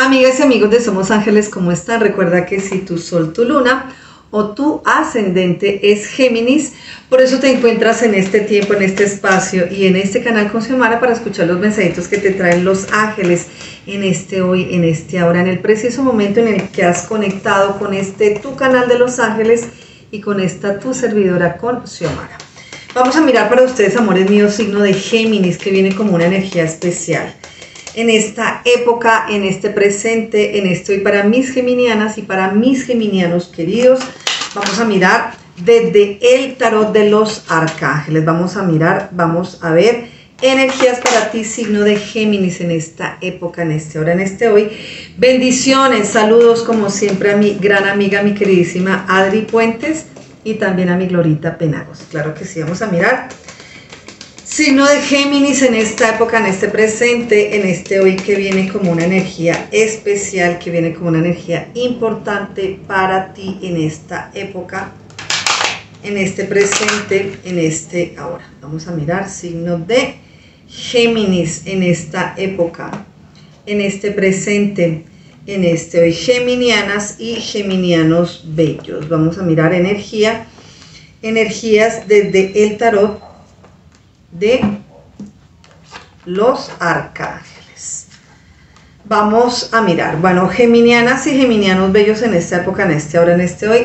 Amigas y amigos de Somos Ángeles, ¿cómo están? Recuerda que si tu sol, tu luna o tu ascendente es Géminis, por eso te encuentras en este tiempo, en este espacio y en este canal con Xiomara para escuchar los mensajitos que te traen los ángeles en este hoy, en este ahora, en el preciso momento en el que has conectado con este tu canal de los ángeles y con esta tu servidora con Xiomara. Vamos a mirar para ustedes, amores míos, signo de Géminis, que viene como una energía especial. En esta época, en este presente, en esto y para mis geminianas y para mis geminianos queridos, vamos a mirar desde el tarot de los arcángeles. Vamos a mirar, vamos a ver energías para ti, signo de Géminis, en esta época, en este hora, en este hoy. Bendiciones, saludos como siempre a mi gran amiga, mi queridísima Adri Puentes y también a mi Glorita Penagos. Claro que sí, vamos a mirar. Signo de Géminis en esta época, en este presente, en este hoy, que viene como una energía especial, que viene como una energía importante para ti en esta época, en este presente, en este ahora. Vamos a mirar signo de Géminis en esta época, en este presente, en este hoy. Geminianas y geminianos bellos. Vamos a mirar energías desde el tarot de los arcángeles. Vamos a mirar, bueno, geminianas y geminianos bellos en esta época, en este ahora, en este hoy.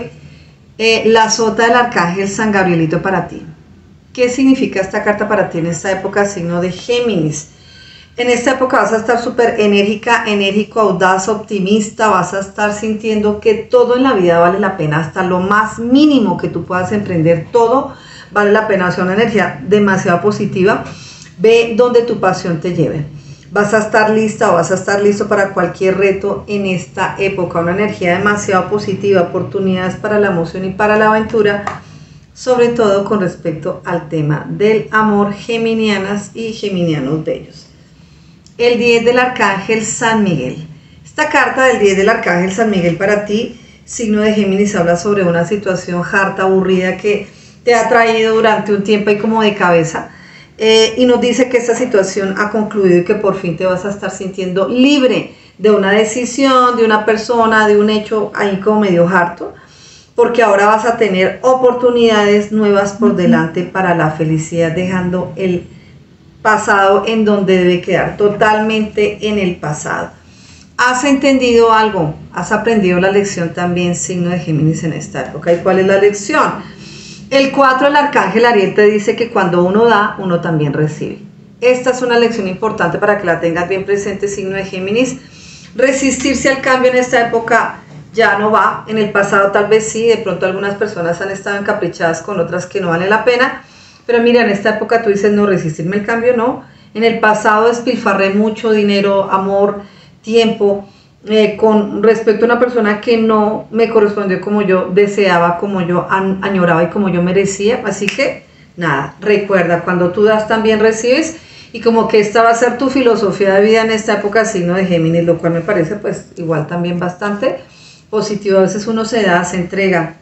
La sota del arcángel San Gabrielito para ti. ¿Qué significa esta carta para ti en esta época, signo de Géminis? En esta época vas a estar súper enérgica, enérgico, audaz, optimista. Vas a estar sintiendo que todo en la vida vale la pena, hasta lo más mínimo que tú puedas emprender, todo vale la pena. Es una energía demasiado positiva. Ve donde tu pasión te lleve. Vas a estar lista o vas a estar listo para cualquier reto en esta época. Una energía demasiado positiva, oportunidades para la emoción y para la aventura, sobre todo con respecto al tema del amor, geminianas y geminianos bellos. El 10 del arcángel San Miguel. Esta carta del 10 del arcángel San Miguel para ti, signo de Géminis, habla sobre una situación harta, aburrida, que te ha traído durante un tiempo ahí como de cabeza, y nos dice que esta situación ha concluido y que por fin te vas a estar sintiendo libre de una decisión, de una persona, de un hecho ahí como medio harto, porque ahora vas a tener oportunidades nuevas por delante para la felicidad, dejando el pasado en donde debe quedar, totalmente en el pasado. ¿Has entendido algo? ¿Has aprendido la lección también, signo de Géminis, en esta época? ¿Y cuál es la lección? El 4 del arcángel Ariel te dice que cuando uno da, uno también recibe. Esta es una lección importante para que la tengas bien presente, signo de Géminis. Resistirse al cambio en esta época ya no va. En el pasado tal vez sí, de pronto algunas personas han estado encaprichadas con otras que no vale la pena. Pero mira, en esta época tú dices, no, resistirme al cambio no. En el pasado despilfarré mucho dinero, amor, tiempo, con respecto a una persona que no me correspondió como yo deseaba, como yo añoraba y como yo merecía. Así que nada, recuerda, cuando tú das también recibes, y como que esta va a ser tu filosofía de vida en esta época, signo de Géminis, lo cual me parece pues igual también bastante positivo. A veces uno se da, se entrega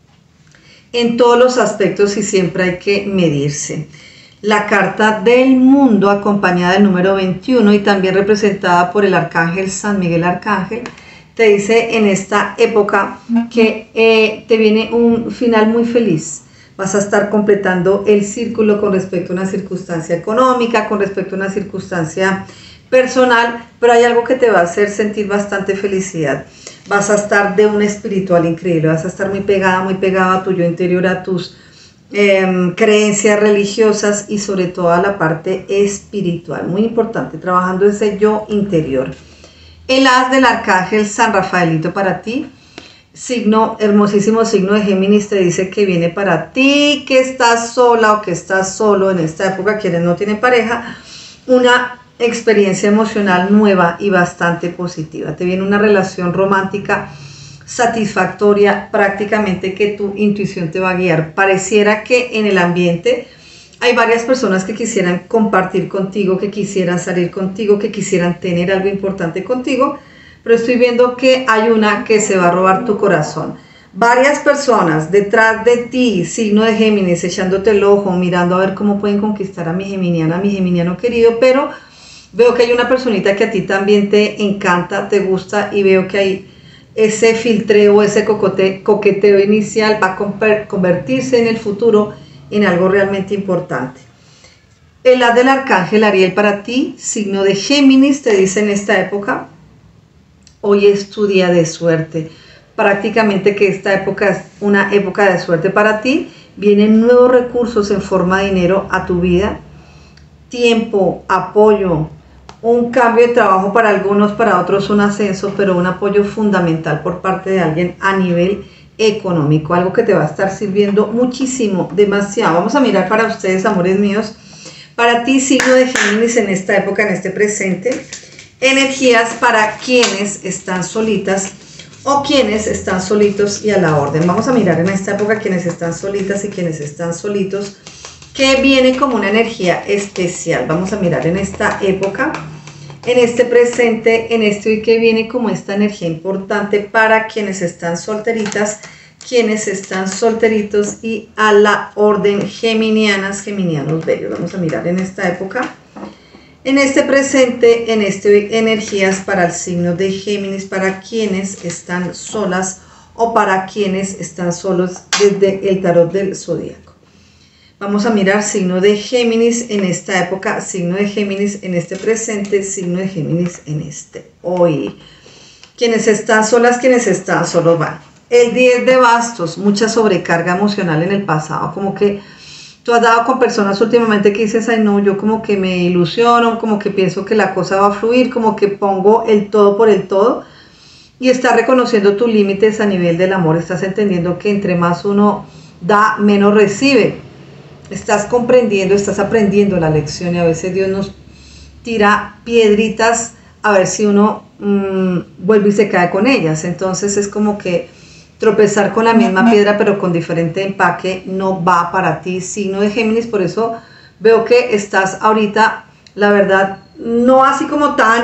en todos los aspectos y siempre hay que medirse. La carta del mundo, acompañada del número 21 y también representada por el arcángel San Miguel Arcángel, te dice en esta época que te viene un final muy feliz. Vas a estar completando el círculo con respecto a una circunstancia económica, con respecto a una circunstancia personal, pero hay algo que te va a hacer sentir bastante felicidad. Vas a estar de un espiritual increíble, vas a estar muy pegado a tu yo interior, a tus creencias religiosas y sobre todo a la parte espiritual, muy importante, trabajando ese yo interior. El as del arcángel San Rafaelito para ti, signo, hermosísimo signo de Géminis, te dice que viene para ti, que estás sola o que estás solo en esta época, quienes no tienen pareja, una experiencia emocional nueva y bastante positiva. Te viene una relación romántica satisfactoria, prácticamente que tu intuición te va a guiar. Pareciera que en el ambiente hay varias personas que quisieran compartir contigo, que quisieran salir contigo, que quisieran tener algo importante contigo, pero estoy viendo que hay una que se va a robar tu corazón. Varias personas detrás de ti, signo de Géminis, echándote el ojo, mirando a ver cómo pueden conquistar a mi geminiana, a mi geminiano querido, pero Veo que hay una personita que a ti también te encanta, te gusta, y veo que hay ese filtreo, ese coqueteo inicial va a convertirse en el futuro en algo realmente importante. El haz del arcángel Ariel para ti, signo de Géminis, te dice en esta época: hoy es tu día de suerte. Prácticamente que esta época es una época de suerte para ti. Vienen nuevos recursos en forma de dinero a tu vida, tiempo, apoyo, un cambio de trabajo para algunos, para otros un ascenso, pero un apoyo fundamental por parte de alguien a nivel económico, algo que te va a estar sirviendo muchísimo, demasiado. Vamos a mirar para ustedes, amores míos, para ti, signo de Géminis, en esta época, en este presente, energías para quienes están solitas o quienes están solitos y a la orden. Vamos a mirar en esta época quienes están solitas y quienes están solitos, que viene como una energía especial. Vamos a mirar en esta época, en este presente, en este hoy, que viene como esta energía importante para quienes están solteritas, quienes están solteritos y a la orden, geminianas, geminianos bellos. Vamos a mirar en esta época, en este presente, en este hoy, energías para el signo de Géminis, para quienes están solas o para quienes están solos desde el tarot del zodíaco. Vamos a mirar signo de Géminis en esta época, signo de Géminis en este presente, signo de Géminis en este hoy. Quienes están solas, quienes están solos van. El 10 de bastos, mucha sobrecarga emocional en el pasado, como que tú has dado con personas últimamente que dices: ay no, yo como que me ilusiono, como que pienso que la cosa va a fluir, como que pongo el todo por el todo, y estás reconociendo tus límites a nivel del amor, estás entendiendo que entre más uno da, menos recibe. Estás comprendiendo, estás aprendiendo la lección, y a veces Dios nos tira piedritas a ver si uno vuelve y se cae con ellas. Entonces es como que tropezar con la misma piedra pero con diferente empaque no va para ti, signo de Géminis. Por eso veo que estás ahorita, la verdad, no así como tan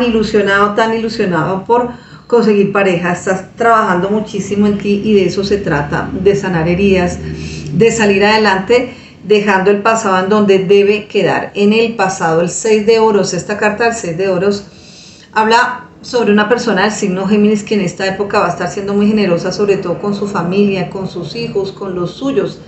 ilusionado por conseguir pareja. Estás trabajando muchísimo en ti y de eso se trata, de sanar heridas, de salir adelante, dejando el pasado en donde debe quedar, en el pasado. El 6 de oros, esta carta del 6 de oros habla sobre una persona del signo Géminis que en esta época va a estar siendo muy generosa, sobre todo con su familia, con sus hijos, con los suyos.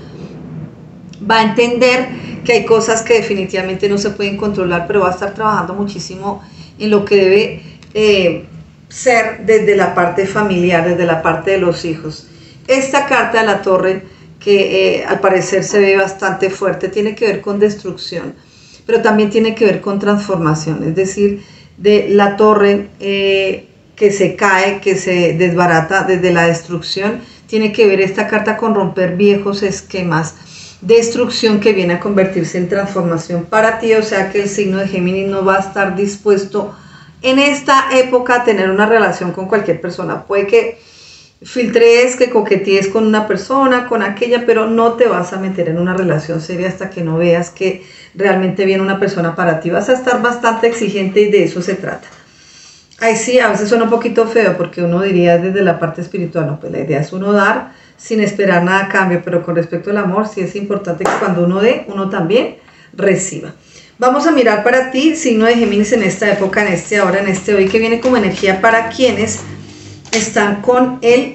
Va a entender que hay cosas que definitivamente no se pueden controlar, pero va a estar trabajando muchísimo en lo que debe ser desde la parte familiar, desde la parte de los hijos. Esta carta de la Torre, que al parecer se ve bastante fuerte, tiene que ver con destrucción, pero también tiene que ver con transformación, es decir, de la torre que se cae, que se desbarata desde la destrucción. Tiene que ver esta carta con romper viejos esquemas, destrucción que viene a convertirse en transformación para ti. O sea que el signo de Géminis no va a estar dispuesto en esta época a tener una relación con cualquier persona. Puede que filtrees, que coquetees con una persona, con aquella, pero no te vas a meter en una relación seria hasta que no veas que realmente viene una persona para ti. Vas a estar bastante exigente y de eso se trata. Ahí sí, a veces suena un poquito feo porque uno diría desde la parte espiritual, no, pues la idea es uno dar sin esperar nada a cambio, pero con respecto al amor sí es importante que cuando uno dé, uno también reciba. Vamos a mirar para ti, signo de Géminis, en esta época, en este ahora, en este hoy, que viene como energía para quienes están con el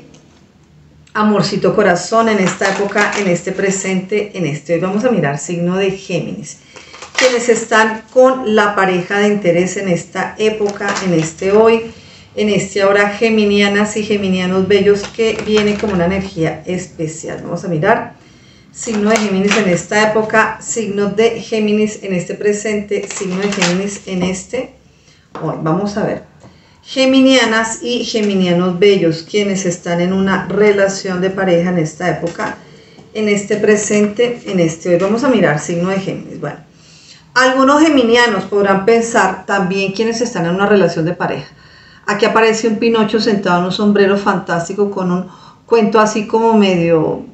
amorcito corazón en esta época, en este presente, en este hoy. Vamos a mirar signo de Géminis, quienes están con la pareja de interés en esta época, en este hoy, en este ahora, geminianas y geminianos bellos, que viene como una energía especial. Vamos a mirar signo de Géminis en esta época, signo de Géminis en este presente, signo de Géminis en este hoy. Vamos a ver. Geminianas y geminianos bellos, quienes están en una relación de pareja en esta época, en este presente, en este hoy. Vamos a mirar signo de Géminis. Bueno, algunos geminianos podrán pensar también quienes están en una relación de pareja. Aquí aparece un Pinocho sentado en un sombrero fantástico con un cuento así como medio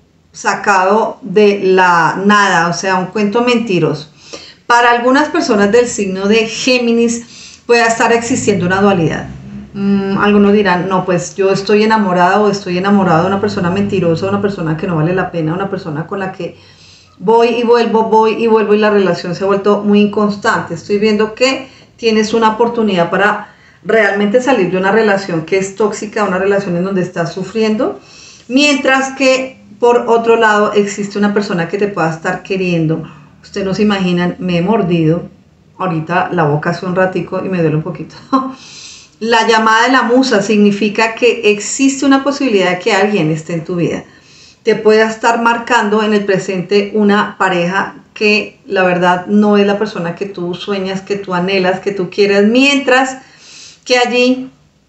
sacado de la nada, o sea, un cuento mentiroso. Para algunas personas del signo de Géminis puede estar existiendo una dualidad. Algunos dirán, no, pues yo estoy enamorada o estoy enamorado de una persona mentirosa, una persona que no vale la pena, una persona con la que voy y vuelvo y la relación se ha vuelto muy inconstante. Estoy viendo que tienes una oportunidad para realmente salir de una relación que es tóxica, una relación en donde estás sufriendo, mientras que por otro lado existe una persona que te pueda estar queriendo. Ustedes no se imaginan, me he mordido ahorita la boca hace un ratico y me duele un poquito. La llamada de la musa significa que existe una posibilidad de que alguien esté en tu vida. Te pueda estar marcando en el presente una pareja que la verdad no es la persona que tú sueñas, que tú anhelas, que tú quieras, mientras que allí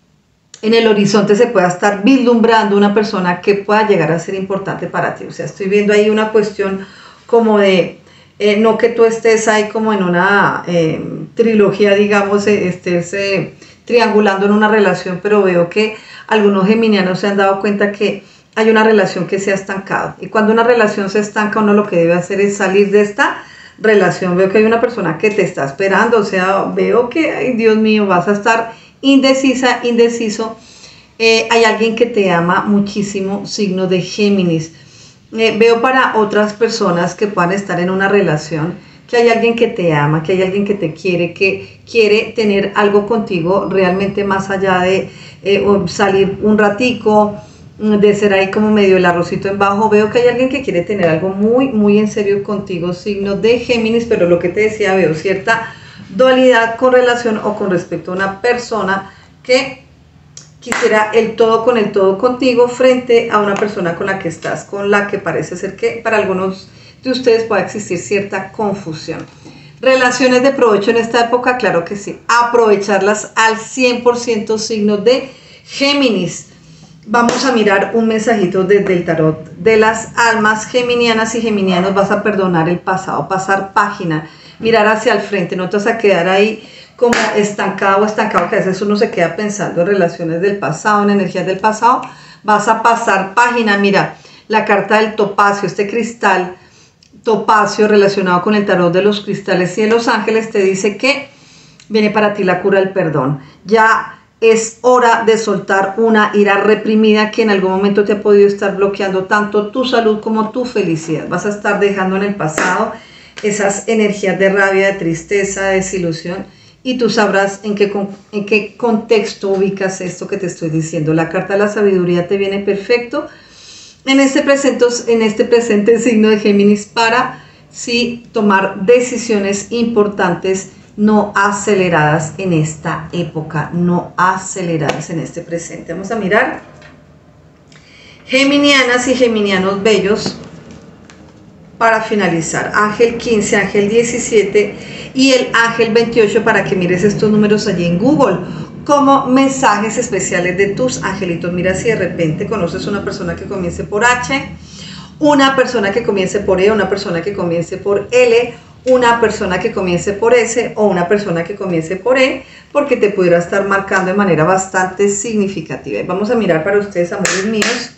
en el horizonte se pueda estar vislumbrando una persona que pueda llegar a ser importante para ti. O sea, estoy viendo ahí una cuestión como de, no que tú estés ahí como en una trilogía, digamos, triangulando en una relación, pero veo que algunos geminianos se han dado cuenta que hay una relación que se ha estancado. Y cuando una relación se estanca, uno lo que debe hacer es salir de esta relación. Veo que hay una persona que te está esperando, o sea, veo que, ay, Dios mío, vas a estar indecisa, indeciso. Hay alguien que te ama muchísimo, signo de Géminis. Veo para otras personas que puedan estar en una relación, que hay alguien que te ama, que hay alguien que te quiere, que quiere tener algo contigo realmente más allá de salir un ratico, de ser ahí como medio el arrocito en bajo. Veo que hay alguien que quiere tener algo muy, muy en serio contigo, signo de Géminis, pero lo que te decía, veo cierta dualidad con relación o con respecto a una persona que quisiera el todo con el todo contigo frente a una persona con la que estás, con la que parece ser que para algunos de ustedes pueda existir cierta confusión. Relaciones de provecho en esta época, claro que sí, aprovecharlas al 100%, signo de Géminis. Vamos a mirar un mensajito desde el tarot de las almas geminianas y geminianos. Vas a perdonar el pasado, pasar página, mirar hacia el frente, no te vas a quedar ahí como estancado o estancado, que a veces uno se queda pensando en relaciones del pasado, en energías del pasado. Vas a pasar página. Mira, la carta del topacio, este cristal topacio relacionado con el tarot de los cristales y de los ángeles, te dice que viene para ti la cura del perdón. Ya es hora de soltar una ira reprimida que en algún momento te ha podido estar bloqueando tanto tu salud como tu felicidad. Vas a estar dejando en el pasado esas energías de rabia, de tristeza, de desilusión, y tú sabrás en qué contexto ubicas esto que te estoy diciendo. La carta de la sabiduría te viene perfecto en este presente signo de Géminis para sí tomar decisiones importantes, no aceleradas en esta época, no aceleradas en este presente. Vamos a mirar geminianas y geminianos bellos para finalizar. Ángel 15, ángel 17 y el ángel 28 para que mires estos números allí en Google como mensajes especiales de tus angelitos. Mira si de repente conoces una persona que comience por H, una persona que comience por E, una persona que comience por L, una persona que comience por S o una persona que comience por E, porque te pudiera estar marcando de manera bastante significativa. Y vamos a mirar para ustedes, amores míos,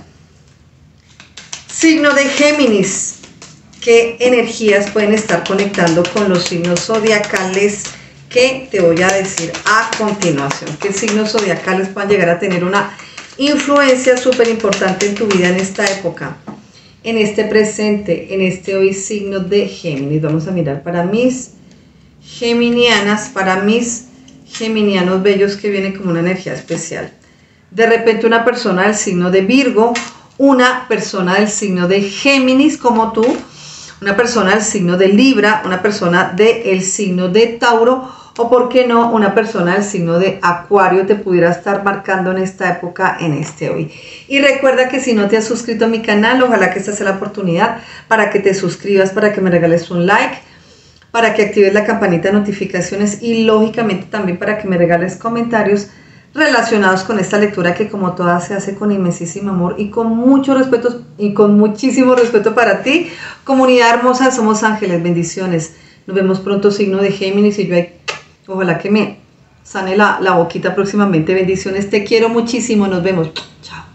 signo de Géminis, qué energías pueden estar conectando con los signos zodiacales que te voy a decir a continuación. Qué signos zodiacales puedan llegar a tener una influencia súper importante en tu vida en esta época, en este presente, en este hoy, signo de Géminis. Vamos a mirar para mis geminianas, para mis geminianos bellos, que viene como una energía especial. De repente una persona del signo de Virgo, una persona del signo de Géminis como tú, una persona del signo de Libra, una persona del signo de Tauro, o por qué no, una persona del signo de Acuario te pudiera estar marcando en esta época, en este hoy. Y recuerda que si no te has suscrito a mi canal, ojalá que esta sea la oportunidad para que te suscribas, para que me regales un like, para que actives la campanita de notificaciones y lógicamente también para que me regales comentarios relacionados con esta lectura, que como todas se hace con inmensísimo amor y con mucho respeto y con muchísimo respeto para ti. Comunidad hermosa, somos ángeles, bendiciones. Nos vemos pronto, signo de Géminis, y yo ojalá que me sane la boquita próximamente. Bendiciones, te quiero muchísimo, nos vemos. Chao.